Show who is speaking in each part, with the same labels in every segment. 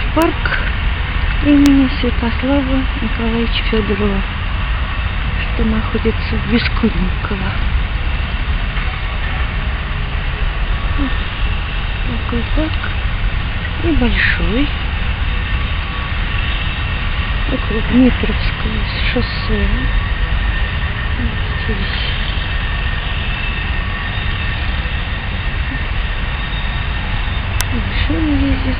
Speaker 1: парк имени Святослава Николаевича Федорова, что находится в Бескудниково. Вот такой парк небольшой, около Дмитровского шоссе. Вот здесь. Машины ездят.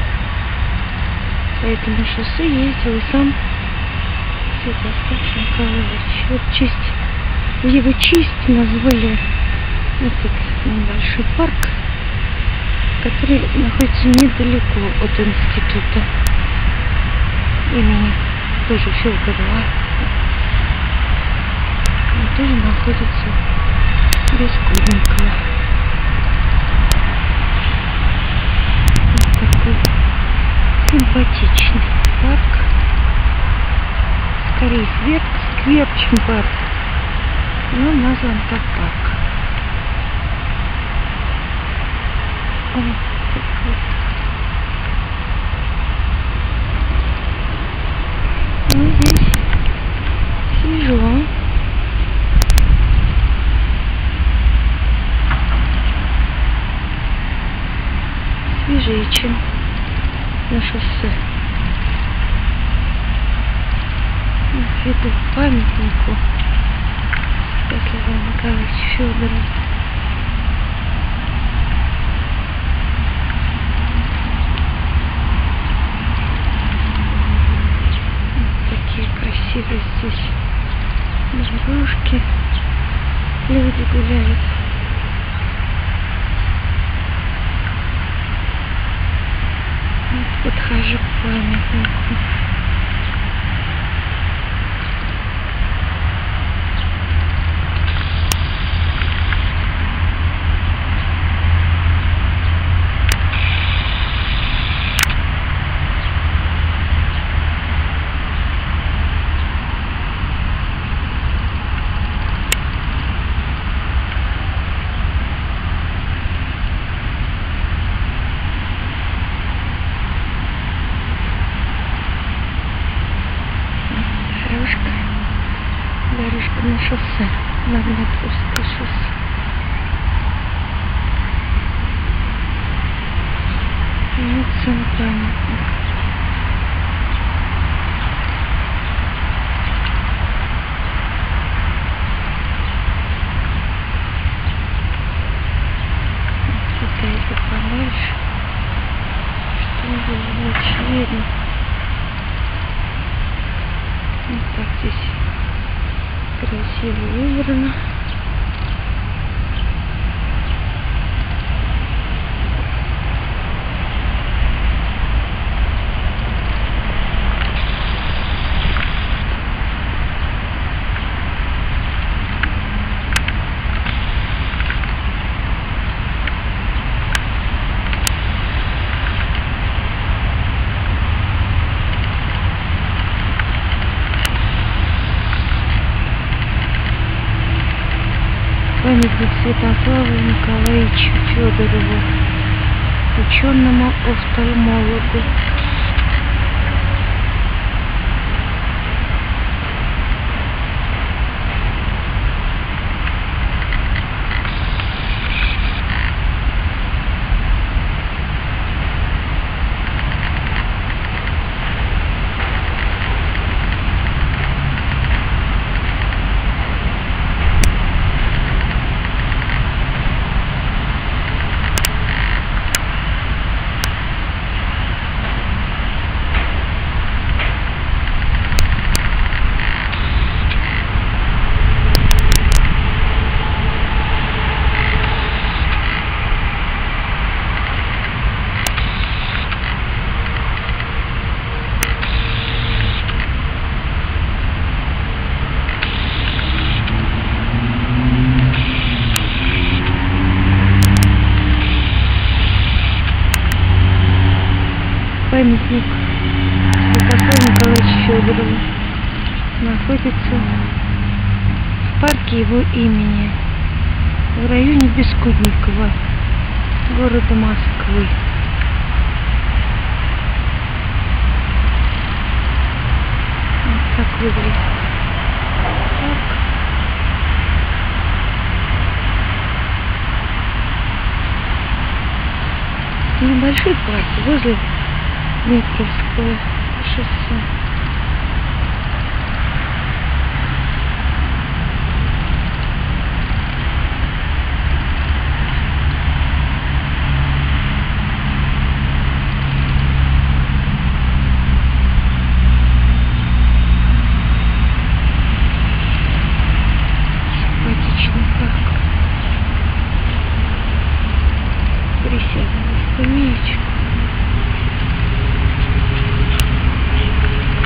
Speaker 1: По этому шоссе ездил и сам Святослав Николаевич. Вот в его честь назвали этот небольшой парк, который находится недалеко от института имени тоже Федорова. Он тоже находится в Бескудниково. Вот такой симпатичный парк. Скорее сквер, чем парк, но назван как парк. Вот такой. Ну, здесь свежо. Свежее, чем на шоссе. Иду к памятнику Святославу Николаевичу Федорову. Вот такие красивые здесь дорожки. Люди гуляют. Вот подхожу к памятнику. Дорожка на шоссе, на Дмитровское шоссе. И вот сам памятник. Пытаюсь подальше, чтобы было лучше видно. Вот так здесь красиво выбрано. Памятник Святославу Николаевичу Федорову, ученому-офтальмологу. Памятник Святославу Николаевичу Федорову находится в парке его имени в районе Бескудниково, города Москвы. зебры. Парк. Небольшой парк возле Днепровского шоссе. Симпатичный парк. Присяду на скамеечку.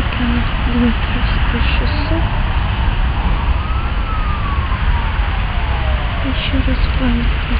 Speaker 1: Дмитровское шоссе. Еще раз памятник.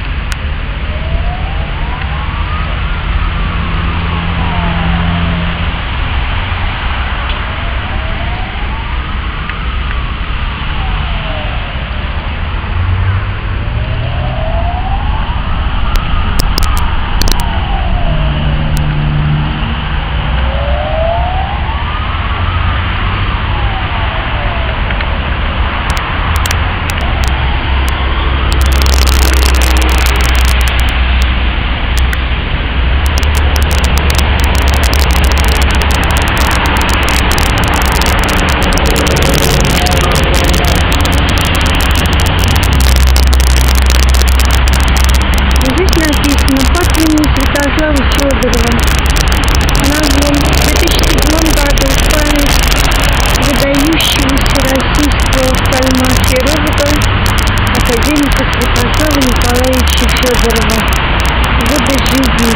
Speaker 1: Святослава Федорова. Назван в 2007 году в память выдающегося российского офтальмохирурга академика Святослава Николаевича Федорова. Годы жизни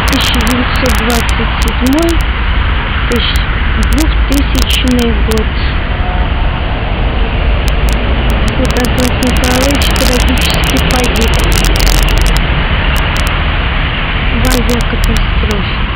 Speaker 1: 1927-2000 год. Святослав Николаевич трагически погиб в авиакатастрофе.